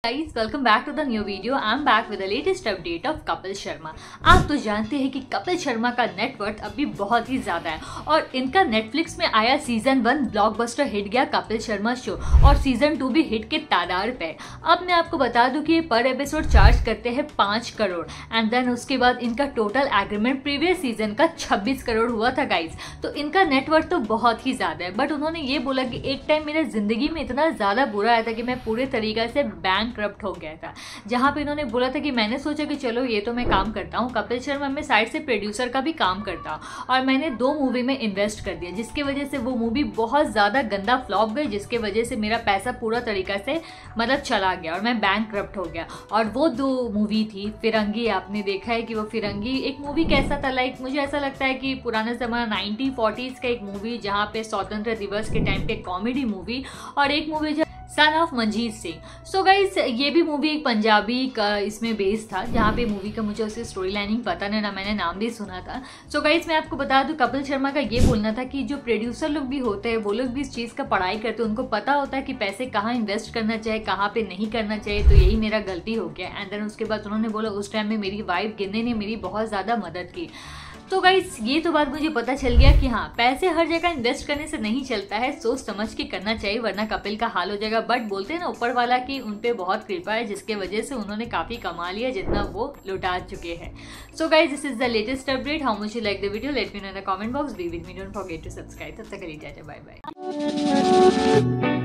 Guys, welcome back to the new video. I'm back with the latest update of Kapil Sharma. आप तो जानते हैं कि कपिल शर्मा का नेटवर्थ अभी बहुत ही ज्यादा है और इनका नेटफ्लिक्स में आया सीजन 1 ब्लॉकबस्टर हिट गया कपिल शर्मा शो और सीजन 2 भी हिट के तादार पे। अब मैं आपको बता दूं कि ये पर एपिसोड चार्ज करते हैं 5 करोड़ एंड देन उसके बाद इनका टोटल एग्रीमेंट प्रीवियस सीजन का 26 करोड़ हुआ था गाइज। तो इनका नेटवर्थ तो बहुत ही ज्यादा है, बट उन्होंने ये बोला कि एक टाइम मेरे जिंदगी में इतना ज्यादा बुरा आया था कि मैं पूरे तरीके से बैंक करप्ट हो गया था, जहां पे इन्होंने बोला था कि मैंने सोचा कि चलो ये तो मैं काम करता हूँ, कपिल शर्मा में साइड से प्रोड्यूसर का भी काम करता हूँ और मैंने 2 मूवी में इन्वेस्ट कर दिया, जिसकी वजह से वो मूवी बहुत ज्यादा गंदा फ्लॉप गई, जिसकी वजह से मेरा पैसा पूरा तरीका से मतलब चला गया और मैं बैंक करप्ट हो गया। और वो 2 मूवी थी फिरंगी। आपने देखा है कि वो फिरंगी एक मूवी कैसा था, लाइक मुझे ऐसा लगता है कि पुराना जमाना 1940s का एक मूवी जहाँ पे स्वतंत्र दिवस के टाइम पे कॉमेडी मूवी, और एक मूवी जो son of Manjeet Singh. So guys ये भी मूवी एक पंजाबी का इसमें बेस था, जहाँ पे मूवी का मुझे उससे स्टोरी लाइनिंग पता नहीं, ना मैंने नाम भी सुना था। सो गाइज मैं आपको बता दूं, कपिल शर्मा का ये बोलना था कि जो प्रोड्यूसर लोग भी होते हैं वो लोग भी इस चीज़ का पढ़ाई करते हैं, उनको पता होता है कि पैसे कहाँ इन्वेस्ट करना चाहिए, कहाँ पे नहीं करना चाहिए। तो यही मेरा गलती हो गया। एंड देन उसके बाद उन्होंने बोला उस टाइम में मेरी वाइफ गिन्ने ने मेरी बहुत ज़्यादा मदद की। तो गाइस ये तो बात मुझे पता चल गया कि हाँ, पैसे हर जगह इन्वेस्ट करने से नहीं चलता है, सोच समझ के करना चाहिए, वरना कपिल का हाल हो जाएगा। बट बोलते हैं ना ऊपर वाला की उन पे बहुत कृपा है, जिसके वजह से उन्होंने काफी कमा लिया जितना वो लुटा चुके हैं। So guys this is the latest update. How much you like the video, let me know in the comment box. Be with me, don't forget to subscribe. तब तक के लिए टाटा, बाय बाय।